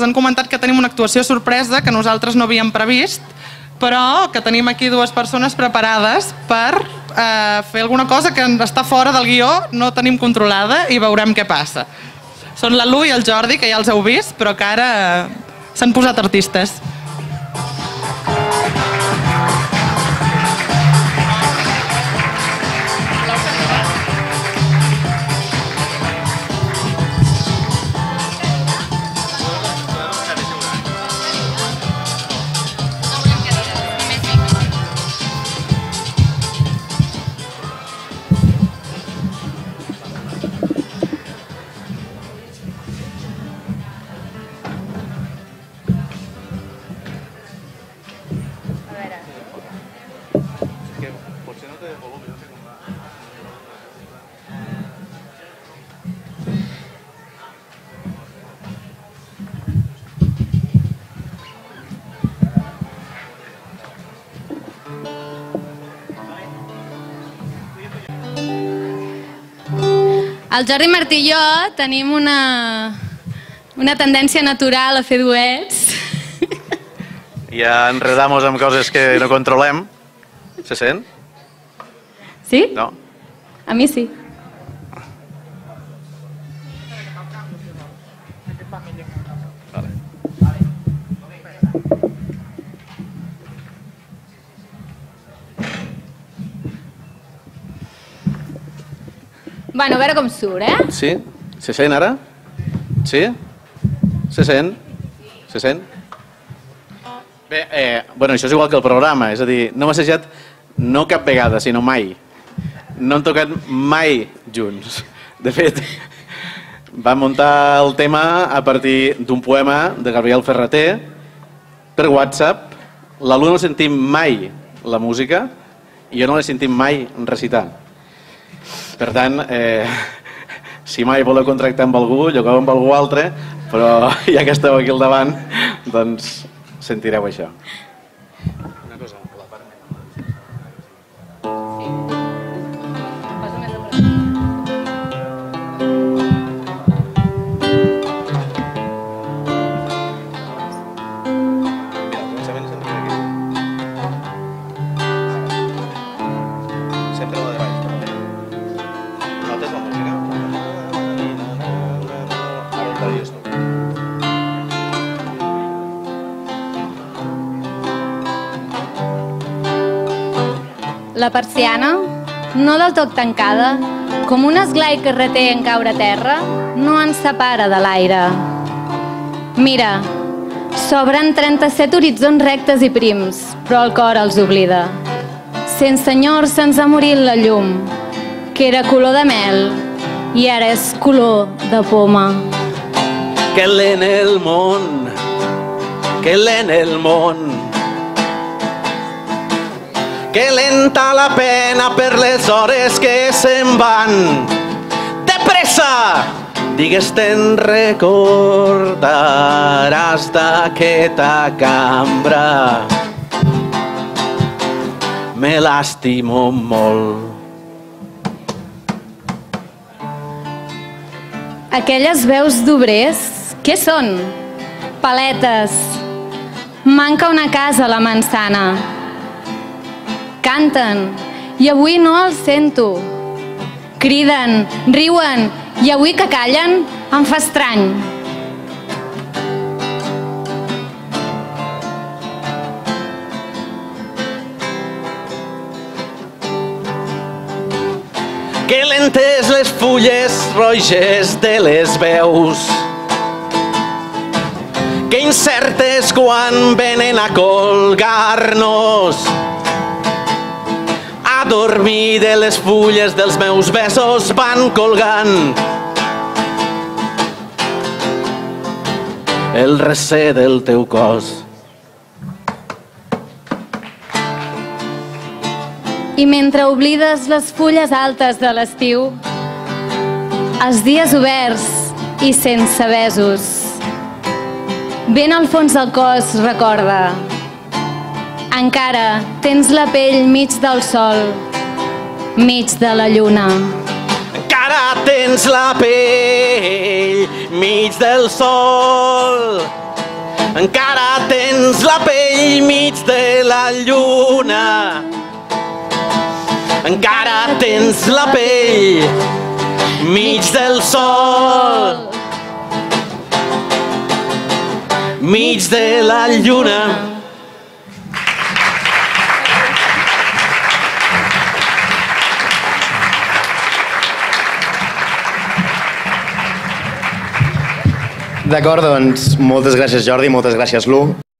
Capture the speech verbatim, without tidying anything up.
han comentat que tenim una actuació sorpresa que nosaltres no havíem previst, però que tenim aquí dues persones preparades per eh, fer alguna cosa que està fora del guió, no tenim controlada i veurem què passa. Són la Lu i el Jordi, que ja els heu vist, però que ara eh, s'han posat artistes. El Jordi Martí i jo tenim una, una tendència natural a fer duets. Ja enredamos amb coses que no controlem. Se sent? Sí? No? A mi sí. Vale. Bueno, a veure com surt, eh? Sí? Se sent ara? Sí? Se sent? Se sent? Bé, eh, bueno, això és igual que el programa, és a dir, no m'ha assajat no cap vegada, sinó mai. No hem tocat mai junts. De fet, vam muntar el tema a partir d'un poema de Gabriel Ferrater per WhatsApp. L'Alu no sentim mai la música i jo no l'he sentit mai recitar. Per tant, eh, si mai voleu contractar amb algú, llogueu amb algú altre, però ja que esteu aquí al davant, doncs sentireu això. Una cosa, la part La persiana, no del tot tancada, com un esglai carreter en caure a terra, no ens separa de l'aire. Mira, s'obren trenta-set horitzons rectes i prims, però el cor els oblida. Sense enyor se'ns ha morit la llum, que era color de mel i ara és color de poma. Que l'en el món, que l'en el món, que lenta la pena per les hores que se'n van. De pressa! Digues te'n recordaràs d'aquesta cambra. Me l'estimo molt. Aquelles veus d'obrers, què són? Paletes. Manca una casa a la Mansana. Canten, i avui no els sento. Criden, riuen, i avui que callen em fa estrany. Que lentes les fulles roges de les veus, que incertes quan venen a colgar-nos. A dormir de les fulles dels meus besos van colgant. El recer del teu cos. I mentre oblides les fulles altes de l'estiu, els dies oberts i sense besos, ben al fons del cos recorda: encara tens la pell mig del sol, mig de la lluna. Encara tens la pell mig del sol, Encara tens la pell mig de la lluna. Encara tens la pell mig del sol. Mig de la lluna. D'acord, doncs moltes gràcies Jordi, moltes gràcies Lu.